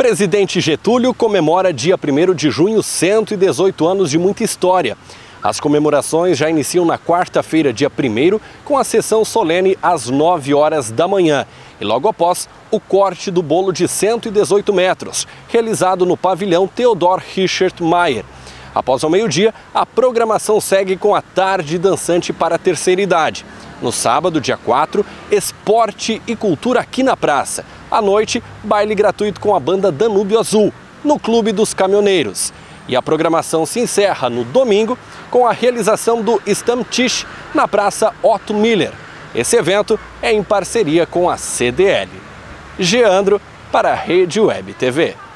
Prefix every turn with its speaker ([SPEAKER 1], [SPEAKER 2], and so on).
[SPEAKER 1] Presidente Getúlio comemora dia 1º de junho 118 anos de muita história. As comemorações já iniciam na quarta-feira, dia 1º, com a sessão solene às 9 horas da manhã. E logo após, o corte do bolo de 118 metros, realizado no pavilhão Theodor Richard Meier. Após o meio-dia, a programação segue com a tarde dançante para a terceira idade. No sábado, dia 4, esporte e cultura aqui na praça. À noite, baile gratuito com a banda Danúbio Azul, no Clube dos Caminhoneiros. E a programação se encerra no domingo com a realização do Stammtisch na Praça Otto Miller. Esse evento é em parceria com a CDL. Geandro para a Rede Web TV.